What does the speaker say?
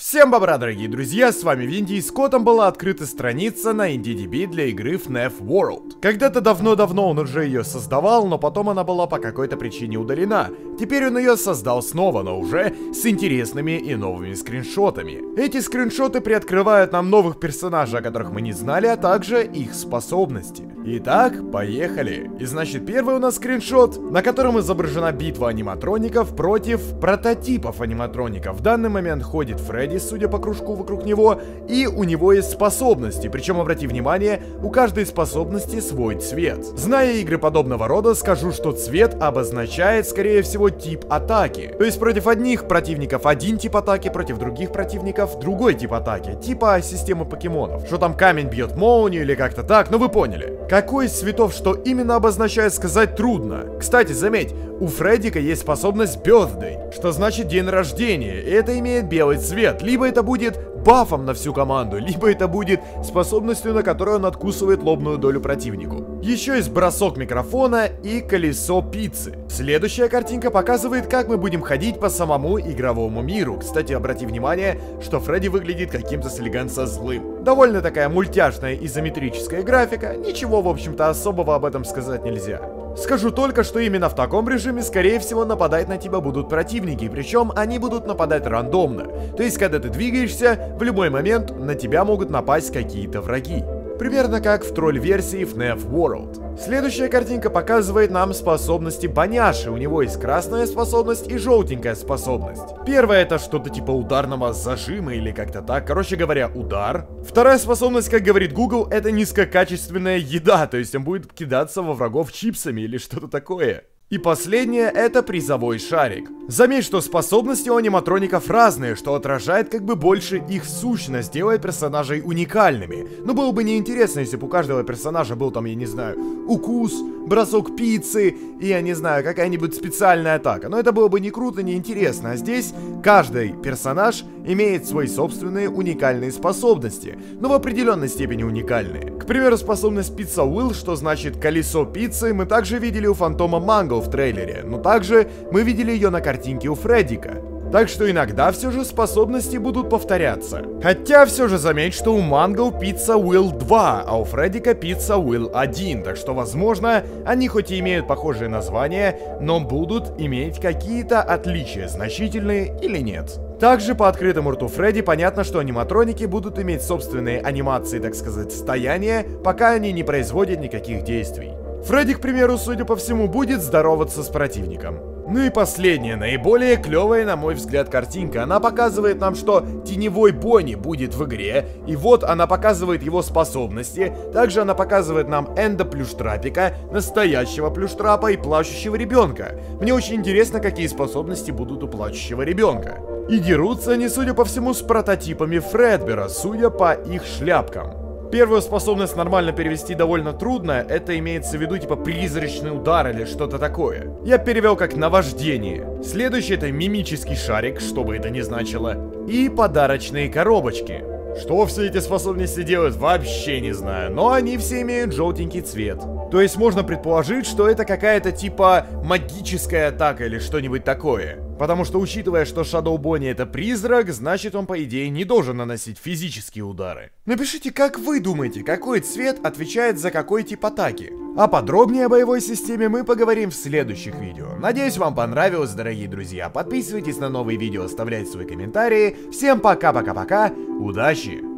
Всем бобра, дорогие друзья, с вами Винди, и с кодом была открыта страница на IndieDB для игры FNAF World. Когда-то давно-давно он уже ее создавал, но потом она была по какой-то причине удалена. Теперь он ее создал снова, но уже с интересными и новыми скриншотами. Эти скриншоты приоткрывают нам новых персонажей, о которых мы не знали, а также их способности. Итак, поехали. И значит, первый у нас скриншот, на котором изображена битва аниматроников против прототипов аниматроников. В данный момент ходит Фредди, судя по кружку вокруг него, и у него есть способности. Причем, обрати внимание, у каждой способности свой цвет. Зная игры подобного рода, скажу, что цвет обозначает, скорее всего, тип атаки. То есть против одних противников один тип атаки, против других противников другой тип атаки. Типа системы покемонов. Что там камень бьет молнию или как-то так, но вы поняли. Какой из цветов что именно обозначает, сказать трудно. Кстати, заметь, у Фреддика есть способность Birthday, что значит день рождения, и это имеет белый цвет. Либо это будет бафом на всю команду, либо это будет способностью, на которой он откусывает лобную долю противнику. Еще есть бросок микрофона и колесо пиццы. Следующая картинка показывает, как мы будем ходить по самому игровому миру. Кстати, обрати внимание, что Фредди выглядит каким-то слегонца злым. Довольно такая мультяшная изометрическая графика, ничего, в общем-то, особого об этом сказать нельзя. Скажу только, что именно в таком режиме, скорее всего, нападать на тебя будут противники, причем они будут нападать рандомно. То есть, когда ты двигаешься, в любой момент на тебя могут напасть какие-то враги. Примерно как в тролль-версии FNAF World. Следующая картинка показывает нам способности Баняши. У него есть красная способность и желтенькая способность. Первая — это что-то типа ударного зажима или как-то так. Короче говоря, удар. Вторая способность, как говорит Google, это низкокачественная еда. То есть он будет кидаться во врагов чипсами или что-то такое. И последнее — это призовой шарик. Заметь, что способности у аниматроников разные, что отражает как бы больше их сущность, делая персонажей уникальными. Но было бы неинтересно, если бы у каждого персонажа был там, я не знаю, укус, бросок пиццы и, я не знаю, какая-нибудь специальная атака. Но это было бы не круто, не интересно. А здесь каждый персонаж имеет свои собственные уникальные способности, но в определенной степени уникальные. К примеру, способность Pizza Wheel, что значит колесо пиццы, мы также видели у Фантома Манго в трейлере, но также мы видели ее на картинке у Фреддика. Так что иногда все же способности будут повторяться. Хотя все же заметь, что у Манго Pizza Wheel 2, а у Фреддика Pizza Wheel 1. Так что, возможно, они хоть и имеют похожие названия, но будут иметь какие-то отличия, значительные или нет. Также по открытому рту Фредди понятно, что аниматроники будут иметь собственные анимации, так сказать, стояния, пока они не производят никаких действий. Фредди, к примеру, судя по всему, будет здороваться с противником. Ну и последняя, наиболее клевая, на мой взгляд, картинка. Она показывает нам, что теневой Бонни будет в игре, и вот она показывает его способности. Также она показывает нам Энда Плюштрапика, настоящего Плюштрапа и плачущего ребенка. Мне очень интересно, какие способности будут у плачущего ребенка. И дерутся они, судя по всему, с прототипами Фредбера, судя по их шляпкам. Первую способность нормально перевести довольно трудно, это имеется в виду типа призрачный удар или что-то такое. Я перевел как наваждение. Следующий — это мимический шарик, что бы это ни значило. И подарочные коробочки. Что все эти способности делают, вообще не знаю, но они все имеют желтенький цвет. То есть можно предположить, что это какая-то типа магическая атака или что-нибудь такое. Потому что, учитывая, что Shadow Bonnie это призрак, значит он, по идее, не должен наносить физические удары. Напишите, как вы думаете, какой цвет отвечает за какой тип атаки. А подробнее о боевой системе мы поговорим в следующих видео. Надеюсь, вам понравилось, дорогие друзья. Подписывайтесь на новые видео, оставляйте свои комментарии. Всем пока-пока-пока, удачи!